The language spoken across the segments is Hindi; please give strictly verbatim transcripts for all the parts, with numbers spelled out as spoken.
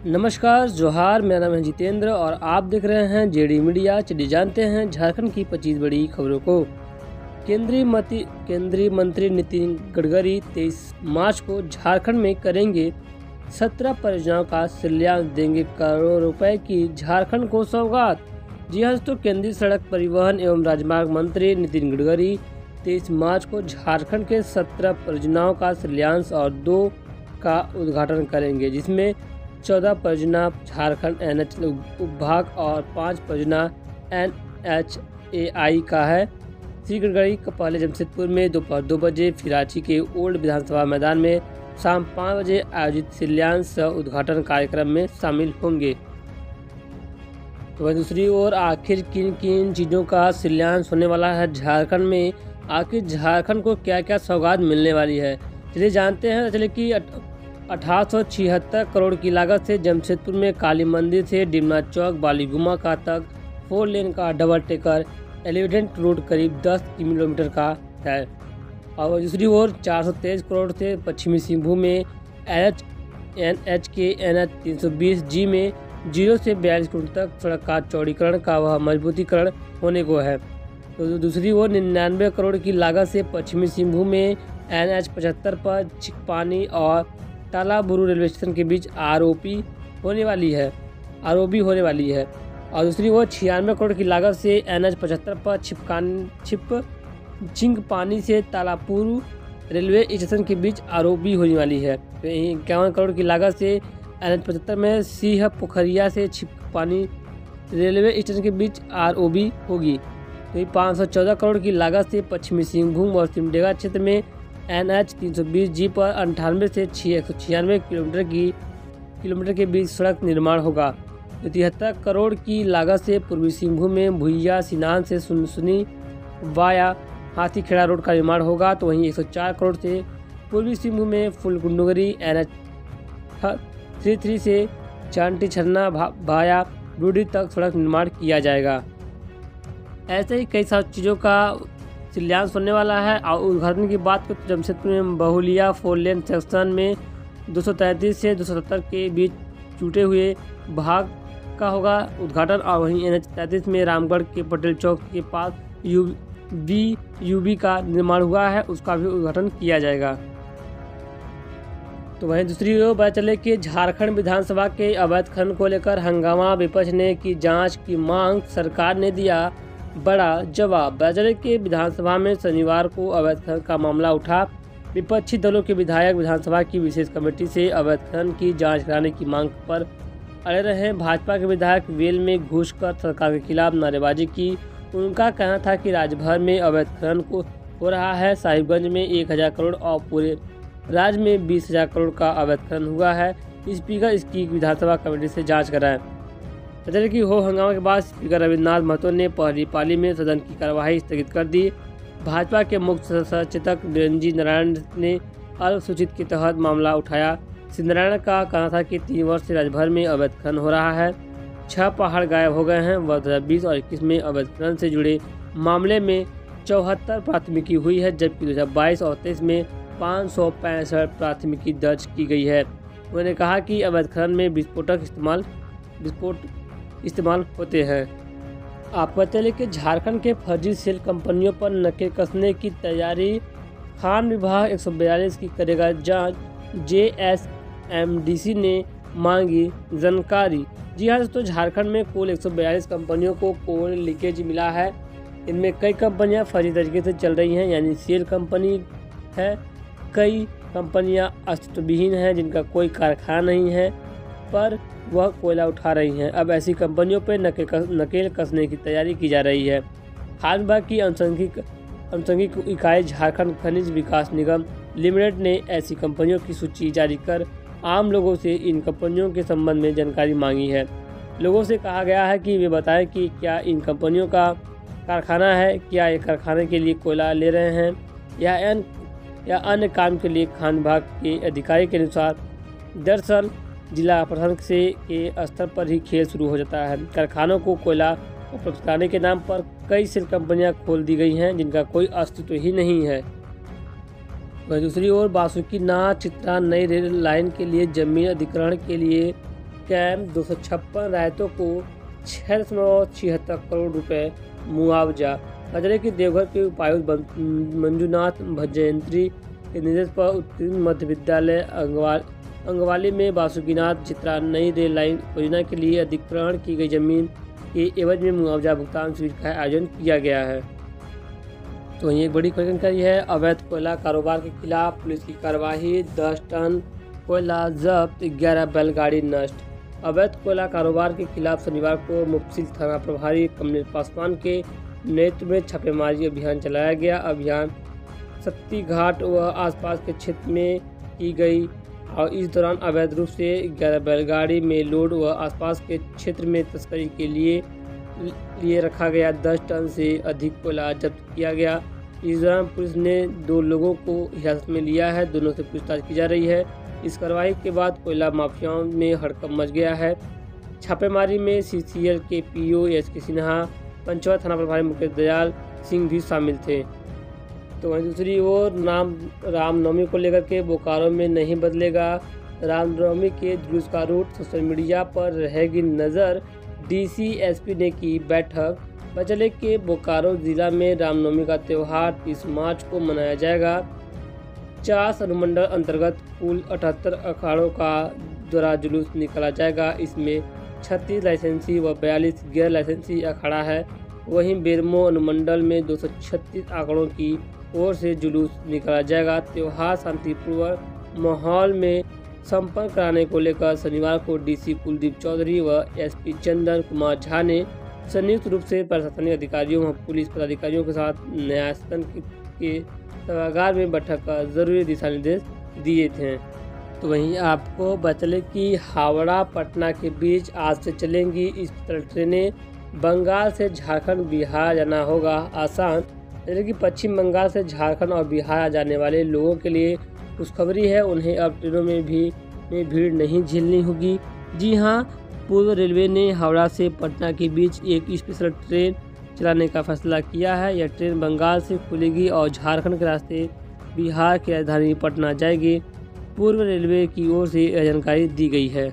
नमस्कार, जोहार। मेरा नाम है जितेंद्र और आप देख रहे हैं जेडी मीडिया। चलिए जानते हैं झारखंड की पच्चीस बड़ी खबरों को। केंद्रीय मंत्री केंद्रीय मंत्री नितिन गडकरी तेईस मार्च को झारखंड में करेंगे सत्रह परियोजनाओं का शिलान्यास, देंगे करोड़ों रुपए की झारखंड को सौगात। जी हाँ दोस्तों, केंद्रीय सड़क परिवहन एवं राजमार्ग मंत्री नितिन गडकरी तेईस मार्च को झारखंड के सत्रह परियोजनाओं का शिलान्यास और दो का उद्घाटन करेंगे, जिसमें चौदह परियोजना झारखंड एन एच उपभाग और पाँच परियोजना एन एच ए आई का है। श्री गडकरी का पहले जमशेदपुर में दोपहर दो बजे, फिर रांची के ओल्ड विधानसभा मैदान में शाम पाँच बजे आयोजित शिलान्यास उद्घाटन कार्यक्रम में शामिल होंगे। तो वहीं दूसरी ओर आखिर किन किन चीज़ों का शिलान्यास होने वाला है झारखंड में, आखिर झारखंड को क्या क्या सौगात मिलने वाली है, चलिए जानते हैं। चलिए कि अठारह सौ छिहत्तर करोड़ की लागत से जमशेदपुर में काली मंदिर से डिमना चौक बालीगुमा का तक फोर लेन का डबल टेकर एलिवेटेड रोड करीब दस किलोमीटर का है। और दूसरी ओर चार सौ तेईस करोड़ से पश्चिमी सिंहभूम में एन एच एन एच के एन एच तीन सौ बीस जी में जीरो से बयालीस किलोमीटर तक सड़क का चौड़ीकरण का वह मजबूतीकरण होने को है। तो दूसरी ओर निन्यानवे करोड़ की लागत से पश्चिमी सिंहभूम में एन एच पचहत्तर पर छिकपानी और तालाबुरु रेलवे स्टेशन के बीच आर ओ पी होने वाली है आर ओ बी होने वाली है। और दूसरी ओर छियानवे करोड़ की लागत से एन एच पचहत्तर पर छिपकान छिप चिंगपानी से तालापुरु रेलवे स्टेशन के बीच आर ओ बी होने वाली है। तो इक्यावन करोड़ की लागत से एन एच पचहत्तर में सिंह पोखरिया से छिपकानी रेलवे स्टेशन के बीच आर ओ बी होगी। तो पाँच सौ चौदह करोड़ की लागत से पश्चिमी सिंहभूम और सिमडेगा क्षेत्र में एन एच तीन सौ बीस जी पर अंठानवे से एक सौ छियानवे किलोमीटर की किलोमीटर के बीच सड़क निर्माण होगा। तो तिहत्तर करोड़ की लागत से पूर्वी सिंहभूम में भुइया सिनान से सुनसुनी वाया हाथीखेड़ा रोड का निर्माण होगा। तो वहीं एक सौ चार करोड़ से पूर्वी सिंहभूम में Phulkundugri N H three three से चांटी छन्ना भाया डूडी तक सड़क निर्माण किया जाएगा। ऐसे ही कई सारी चीज़ों का शिलान्यास होने वाला है। और उद्घाटन की बात करें तो जमशेदपुर में बहुलिया फोर लेन सेक्शन में दो सौ तैंतीस से दो सौ सत्तर के बीच टूटे हुए भाग का होगा उद्घाटन। और वहीं एन एच तैंतीस में रामगढ़ के पटेल चौक के पास यू बी यू बी का निर्माण हुआ है, उसका भी उद्घाटन किया जाएगा। तो वहीं दूसरी ओर पता चले कि झारखंड विधानसभा के अवैध खनन को लेकर हंगामा, विपक्ष ने की जाँच की मांग, सरकार ने दिया बड़ा जवाब। बाजारे के विधानसभा में शनिवार को अवैध खनन का मामला उठा। विपक्षी दलों के विधायक विधानसभा की विशेष कमेटी से अवैध खनन की जांच कराने की मांग पर अड़े रहे। भाजपा के विधायक वेल में घुसकर सरकार के खिलाफ नारेबाजी की। उनका कहना था कि राज्य भर में अवैध खनन को हो रहा है। साहिबगंज में एक हजार करोड़ और पूरे राज्य में बीस हजार करोड़ का अवैध खनन हुआ है। स्पीकर इसकी विधानसभा कमेटी से जाँच कराएं। सदन की हो हंगामा के बाद स्पीकर रविन्द्रनाथ महतो ने पहली पाली में सदन की कार्यवाही स्थगित कर दी। भाजपा के मुख्य सचेतक निरंजन नारायण ने अल्पसूचित के तहत मामला उठाया। श्री नारायण का कहना था कि तीन वर्ष से राज्य भर में अवैध खनन हो रहा है। छह पहाड़ गायब हो गए हैं। वर्ष दो हजार बीस और इक्कीस में अवैध खनन से जुड़े मामले में चौहत्तर प्राथमिकी हुई है, जबकि दो हजार बाईस और तेईस में पाँच सौ पैंसठ प्राथमिकी दर्ज की गई है। उन्होंने कहा कि अवैध खनन में विस्फोटक इस्तेमाल विस्फोट इस्तेमाल होते हैं। आपको चले कि झारखंड के फर्जी सेल कंपनियों पर नकेल कसने की तैयारी, खान विभाग एक सौ बयालीस की करेगा जांच, J S M D C ने मांगी जानकारी। जी हाँ दोस्तों, झारखंड में कुल एक सौ बयालीस कंपनियों को कोल लीकेज मिला है। इनमें कई कंपनियां फर्जी तरीके से चल रही हैं, यानी सेल कंपनी है। कई कंपनियां अस्तित्वहीन हैं, जिनका कोई कारखाना नहीं है, पर वह कोयला उठा रही हैं। अब ऐसी कंपनियों पर नकेल कस, नकेल कसने की तैयारी की जा रही है। खान विभाग की अनुषंगिक अनुषंगिक इकाई झारखंड खनिज विकास निगम लिमिटेड ने ऐसी कंपनियों की सूची जारी कर आम लोगों से इन कंपनियों के संबंध में जानकारी मांगी है। लोगों से कहा गया है कि वे बताएं कि क्या इन कंपनियों का कारखाना है, क्या ये कारखाने के लिए कोयला ले रहे हैं या अन या अन्य काम के लिए। खान विभाग के अधिकारी के अनुसार दरअसल जिला प्रशासन से के स्तर पर ही खेल शुरू हो जाता है। कारखानों को कोयला उपलब्ध कराने के नाम पर कई सेल कंपनियां खोल दी गई हैं, जिनका कोई अस्तित्व ही नहीं है। वहीं दूसरी ओर बासुकीनाथ चित्रा नई रेल लाइन के लिए जमीन अधिग्रहण के लिए कैंप दो सौ छप्पन राहतों को छः दशमलव छिहत्तर करोड़ रुपए मुआवजा। जिले के देवघर के उपायुक्त मंजूनाथ भजयंत्री के निर्देश पर उत्तीर्ण मध्य विद्यालय अंगवाली में वासुकीनाथ चित्रा नई रेल लाइन परियोजना के लिए अधिग्रहण की गई जमीन के एवज में मुआवजा भुगतान शिविर का आयोजन किया गया है। तो वहीं एक बड़ी जानकारी है, अवैध कोयला कारोबार के खिलाफ पुलिस की कार्रवाई, दस टन कोयला जब्त, ग्यारह बैलगाड़ी नष्ट। अवैध कोयला कारोबार के खिलाफ शनिवार को मुफस्सिल थाना प्रभारी कमलेश पासवान के नेतृत्व में छापेमारी अभियान चलाया गया। अभियान शक्ति घाट व आसपास के क्षेत्र में की गई और इस दौरान अवैध रूप से ग्यारह बैलगाड़ी में लोड व आसपास के क्षेत्र में तस्करी के लिए लिए रखा गया दस टन से अधिक कोयला जब्त किया गया। इस दौरान पुलिस ने दो लोगों को हिरासत में लिया है, दोनों से पूछताछ की जा रही है। इस कार्रवाई के बाद कोयला माफियाओं में हड़कंप मच गया है। छापेमारी में सीसीएल के पीओ एस के सिन्हा, पंचवा थाना प्रभारी मुकेश दयाल सिंह भी शामिल थे। तो वहीं दूसरी ओर नाम रामनवमी को लेकर के बोकारो में नहीं बदलेगा। रामनवमी के जुलूस का रूट, सोशल मीडिया पर रहेगी नज़र। डीसी एसपी ने की बैठक। बचले के बोकारो जिला में रामनवमी का त्यौहार तीस मार्च को मनाया जाएगा। चास अनुमंडल अंतर्गत कुल अठहत्तर अखाड़ों का द्वारा जुलूस निकाला जाएगा। इसमें छत्तीस लाइसेंसी व बयालीस गैर लाइसेंसी अखाड़ा है। वहीं बेरमो अनुमंडल में दो सौ छत्तीस आंकड़ों की ओर से जुलूस निकाला जाएगा। त्यौहार शांतिपूर्वक माहौल में संपन्न कराने को लेकर शनिवार को डीसी कुलदीप चौधरी व एसपी चंदन कुमार झा ने संयुक्त रूप से प्रशासनिक अधिकारियों व पुलिस पदाधिकारियों के साथ न्यायसदन के सभागार में बैठक कर जरूरी दिशा निर्देश दिए थे। तो वहीं आपको बतले कि हावड़ा पटना के बीच आज से चलेंगी स्पेशल ट्रेनें। बंगाल से झारखंड बिहार जाना होगा आसान। जैसे कि पश्चिम बंगाल से झारखंड और बिहार जाने वाले लोगों के लिए खुशखबरी है, उन्हें अब ट्रेनों में भी में भीड़ नहीं झेलनी होगी। जी हां, पूर्व रेलवे ने हावड़ा से पटना के बीच एक स्पेशल ट्रेन चलाने का फैसला किया है। यह ट्रेन बंगाल से खुलेगी और झारखंड के रास्ते बिहार की राजधानी पटना जाएगी। पूर्व रेलवे की ओर से यह जानकारी दी गई है।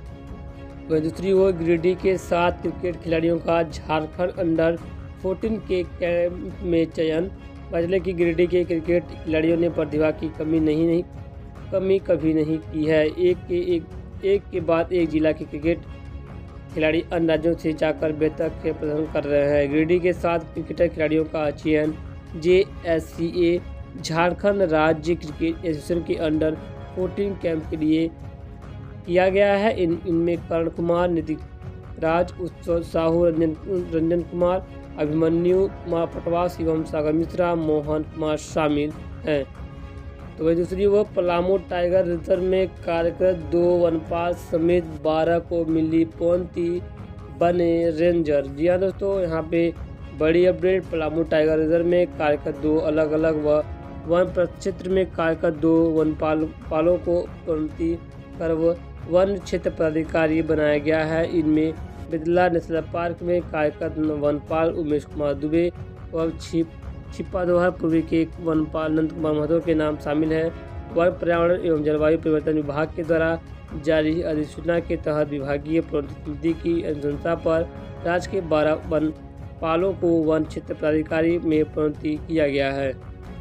वहीं दूसरी ओर गिरिडीह के सात क्रिकेट खिलाड़ियों का झारखंड अंडर चौदह के कैंप में चयन। बजले की गिरिडीह के क्रिकेट खिलाड़ियों ने प्रतिभा की कमी नहीं नहीं कमी कभी नहीं की है। एक के एक एक के बाद एक जिला के क्रिकेट खिलाड़ी अन्य राज्यों से जाकर बेहतर खेल प्रदर्शन कर रहे हैं। गिरिडीह के सात क्रिकेटर खिलाड़ियों का चयन जे एस सी ए झारखंड राज्य क्रिकेट एसोसिएशन के अंडर चौदह कैंप के लिए किया गया है। इन इनमें करण कुमार, नितिक राज, उत्सव साहू, रंजन रंजन कुमार, अभिमन्यु कुमार पटवा, शिवम सागर मिश्रा, मोहन कुमार शामिल हैं। तो वही दूसरी ओर पलामू टाइगर रिजर्व में कार्यरत दो वनपाल समेत बारह को मिली पौंती, बने रेंजर। जी हाँ दोस्तों, यहाँ पे बड़ी अपडेट। पलामू टाइगर रिजर्व में कार्यरत दो अलग अलग व वन प्रक्षेत्र में कार्यरत दो वनपाल पालों को पौंती कर वन क्षेत्र पदाधिकारी बनाया गया है। इनमें बिदला नेशनल पार्क में कार्यरत वनपाल उमेश कुमार दुबे व छिप छिपादोहर पूर्वी के वनपाल नंद कुमार महतो के नाम शामिल है। वन पर्यावरण एवं जलवायु परिवर्तन विभाग के द्वारा जारी अधिसूचना के तहत विभागीय प्रोन्नति समिति की अनुशंसा पर राज्य के बारह वनपालों को वन क्षेत्र पदाधिकारी में प्रोन्नति किया गया है।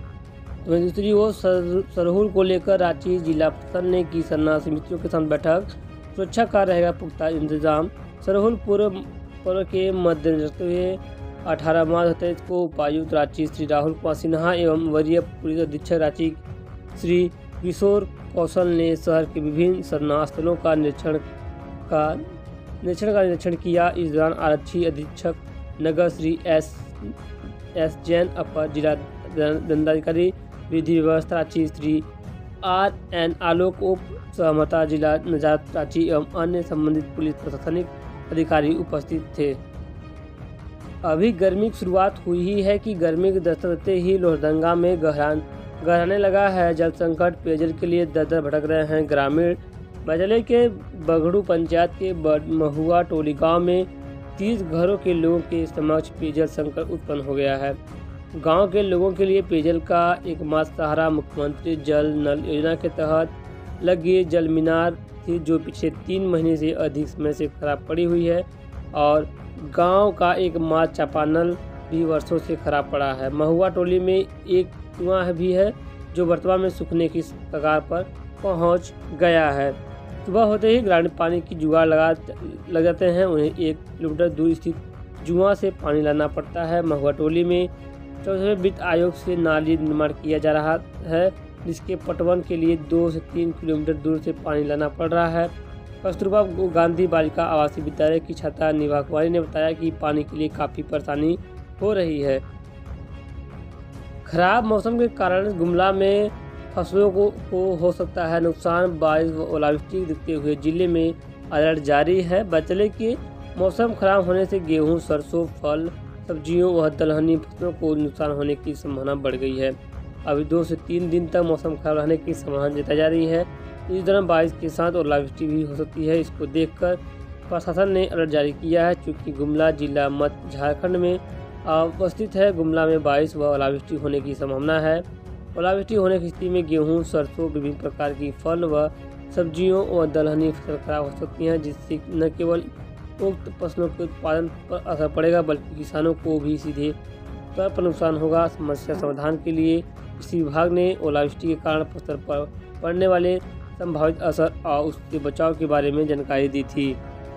तो दूसरी ओर सर, सरहुल को लेकर रांची जिला प्रशासन ने की सरना समितियों के साथ बैठक। सुरक्षा का रहेगा पुख्ता इंतजाम। सरहुल पूर्व पर्व के मद्देनजर रखते हुए अठारह मार्च सत्ताईस को उपायुक्त रांची श्री राहुल कुमार सिन्हा एवं वरीय पुलिस अधीक्षक रांची श्री किशोर कौशल ने शहर के विभिन्न सरना स्थलों का निरीक्षण का निरीक्षण का निरीक्षण किया। इस दौरान आरक्षी अधीक्षक नगर श्री एस एस जैन, अपर जिला दंडाधिकारी विधि व्यवस्था रांची श्री आर एन आलोक, उप सहमता जिला नजारत रांची एवं अन्य संबंधित पुलिस प्रशासनिक अधिकारी उपस्थित थे। अभी गर्मी की शुरुआत हुई ही है कि गर्मी की दस्तक देते ही लोहरदंगा में गहरान गहराने लगा है जल संकट। पेयजल के लिए दर दर भटक रहे हैं ग्रामीण। बजले के बगड़ू पंचायत के महुआ टोली गांव में तीस घरों के लोगों के समक्ष पेयजल संकट उत्पन्न हो गया है। गांव के लोगों के लिए पेयजल का एकमात्र सहारा मुख्यमंत्री जल नल योजना के तहत लगी जल मीनार थी जो पिछले तीन महीने से अधिक समय से खराब पड़ी हुई है और गांव का एक माँ चापानल भी वर्षों से खराब पड़ा है। महुआ टोली में एक कुआं भी है जो वर्तमान में सूखने की कगार पर पहुंच गया है। सुबह होते ही ग्रामीण पानी की जुगाड़ लगा लग जाते हैं। उन्हें एक किलोमीटर दूर स्थित जुआ से पानी लाना पड़ता है। महुआ टोली में चौदहवें वित्त आयोग से नाली निर्माण किया जा रहा है, जिसके पटवन के लिए दो से तीन किलोमीटर दूर से पानी लाना पड़ रहा है। कस्तूरबा गांधी बालिका आवासीय विद्यालय की छात्रा निभा कुमारी ने बताया कि पानी के लिए काफ़ी परेशानी हो रही है। खराब मौसम के कारण गुमला में फसलों को, को हो सकता है नुकसान। बारिश व ओलावृष्टि देखते हुए जिले में अलर्ट जारी है। बचले के मौसम खराब होने से गेहूं, सरसों, फल, सब्जियों व दलहनी फसलों को नुकसान होने की संभावना बढ़ गई है। अभी दो से तीन दिन तक मौसम खराब रहने की संभावना जताई जा रही है। इस दौरान बारिश के साथ ओलावृष्टि भी हो सकती है। इसको देखकर प्रशासन ने अलर्ट जारी किया है। चूँकि गुमला जिला मध्य झारखंड में अवस्थित है, गुमला में बारिश व ओलावृष्टि होने की संभावना है। ओलावृष्टि होने की स्थिति में गेहूं, सरसों, विभिन्न प्रकार की फल व सब्जियों व दलहनी फसल खराब हो सकती हैं, जिससे न केवल उक्त फसलों के उत्पादन पर असर पड़ेगा बल्कि किसानों को भी सीधे तौर पर नुकसान होगा। समस्या समाधान के लिए कृषि विभाग ने ओलावृष्टि के कारण फसल पर पड़ने वाले संभावित असर और उससे बचाव के बारे में जानकारी दी थी।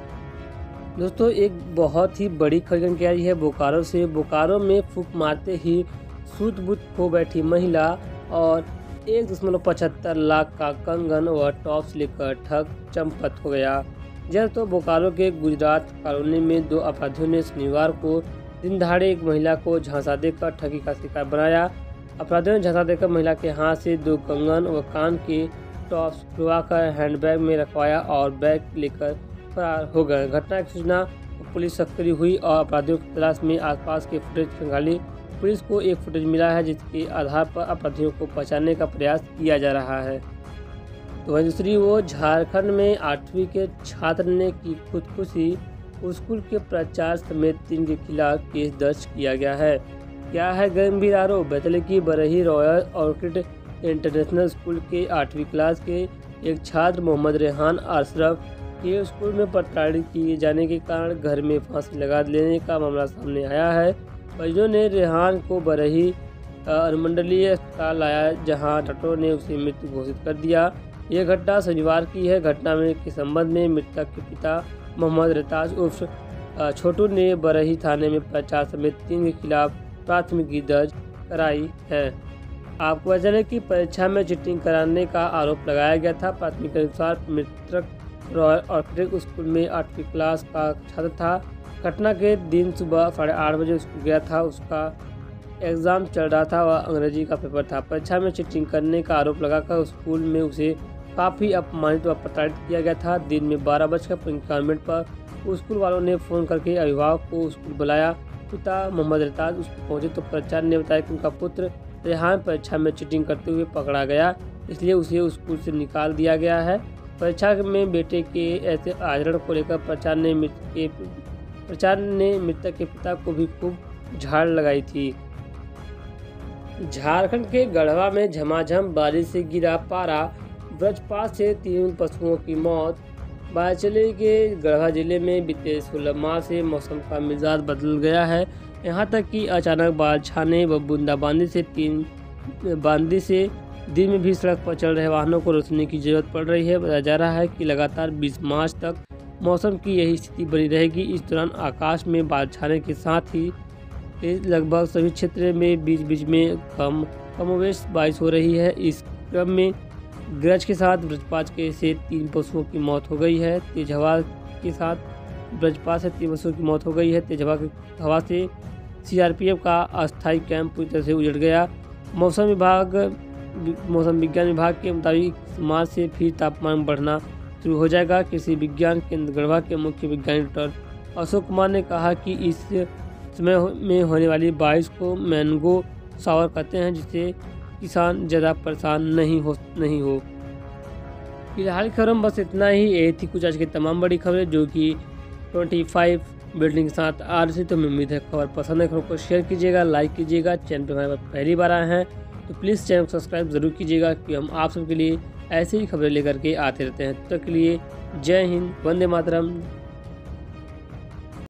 दोस्तों, एक बहुत ही बड़ी खबर जानकारी आई है बोकारो से। बोकारो में फूंक मारते ही सूत-बूत खो बैठी महिला और एक दशमलव पचहत्तर लाख का कंगन व टॉप्स लेकर ठग चंपत हो गया। जब तो बोकारो के गुजरात कॉलोनी में दो अपराधियों ने शनिवार को दिन दहाड़े एक महिला को झांसा देकर ठगी का शिकार बनाया। अपराधियों ने झांसा देकर महिला के हाथ से दो कंगन व कान के टॉप्स खुलवाकर हैंडबैग में रखवाया और बैग लेकर फरार हो गए। घटना की सूचना पुलिस सक्रिय हुई और अपराधियों की तलाश में आसपास के फुटेज खंगाली। पुलिस को एक फुटेज मिला है जिसके आधार पर अपराधियों को पहचानने का प्रयास किया जा रहा है। तो वहीं दूसरी ओर झारखंड में आठवीं के छात्र ने की खुदकुशी। स्कूल के प्राचार्य समेत तीन के खिलाफ केस दर्ज किया गया है। क्या है गंभीर आरोप? बैतल की Barhi royal orchid international school के आठवीं क्लास के एक छात्र मोहम्मद रेहान अशरफ के स्कूल में प्रताड़ित किए जाने के कारण घर में फांसी लगा लेने का मामला सामने आया है। परिजनों ने रेहान को बरही अनुमंडलीय अस्पताल लाया, जहां डॉक्टरों ने उसे मृत घोषित कर दिया। यह घटना शनिवार की है। घटना में के संबंध में मृतक के पिता मोहम्मद रेताज उर्फ छोटू ने बरही थाने में प्राचार्य समेत तीन के खिलाफ प्राथमिकी दर्ज कराई है। आपको बता दें कि परीक्षा में चीटिंग कराने का आरोप लगाया गया था। प्राथमिक के अनुसार मृतक रॉयल ऑर्किड स्कूल में आठवीं क्लास का छात्र था। घटना के दिन सुबह साढ़े आठ बजे स्कूल गया था। उसका एग्ज़ाम चल रहा था व अंग्रेजी का पेपर था। परीक्षा में चीटिंग करने का आरोप लगाकर स्कूल में उसे काफ़ी अपमानित व प्रताड़ित किया गया था। दिन में बारह बजकर पंचावन मिनट पर स्कूल वालों ने फ़ोन करके अभिभावक को स्कूल बुलाया। पिता मोहम्मद रेताज उसको पहुँचे तो प्राचार्य ने बताया कि उनका पुत्र रेहान परीक्षा में चीटिंग करते हुए पकड़ा गया, इसलिए उसे स्कूल से निकाल दिया गया है। परीक्षा में बेटे के ऐसे आचरण को लेकर प्राचार्य ने मृतक के प्राचार्य ने मृतक के पिता को भी खूब झाड़ लगाई थी। झारखंड के गढ़वा में झमाझम बारिश से गिरा पारा। वज्रपात से तीन पशुओं की मौत। बाचले के गढ़वा जिले में बीते सोलह माह से मौसम का मिजाज बदल गया है। यहाँ तक कि अचानक बाल छाने व बूंदाबांदी से तीन बांदी से दिन में भी सड़क पर चल रहे वाहनों को रोकने की जरूरत पड़ रही है। बताया जा रहा है कि लगातार बीस मार्च तक मौसम की यही स्थिति बनी रहेगी। इस दौरान आकाश में बादल छाने के साथ ही लगभग सभी क्षेत्र में बीच बीच में कम कमोवेश बारिश हो रही है। इस क्रम में गरज के साथ वज्रपात के से तीन पशुओं की मौत हो गई है। तेज हवा के साथ वज्रपात से तीन पशुओं की मौत हो गई है। तेज हवा की हवा से सीआरपीएफ का अस्थायी कैंप पूरी तरह से उजड़ गया। मौसम विभाग मौसम विज्ञान विभाग के मुताबिक मार्च से फिर तापमान बढ़ना शुरू हो जाएगा। कृषि विज्ञान केंद्र गढ़वा के मुख्य वैज्ञानिक डॉक्टर अशोक कुमार ने कहा कि इस समय में होने वाली बारिश को मैंगो शावर कहते हैं, जिससे किसान ज़्यादा परेशान नहीं हो नहीं हो फिलहाल खबरों में बस इतना ही। ये थी कुछ आज की तमाम बड़ी खबरें जो कि पच्चीस बिल्डिंग के साथ आ रही थी। तो मैं उम्मीद है खबर पसंद है, खबर को शेयर कीजिएगा, लाइक कीजिएगा। चैनल पर हमारे पहली बार आए हैं तो प्लीज़ चैनल को सब्सक्राइब जरूर कीजिएगा कि हम आप सबके लिए ऐसी ही खबरें लेकर के आते रहते हैं। तब तक के लिए जय हिंद, वंदे मातरम।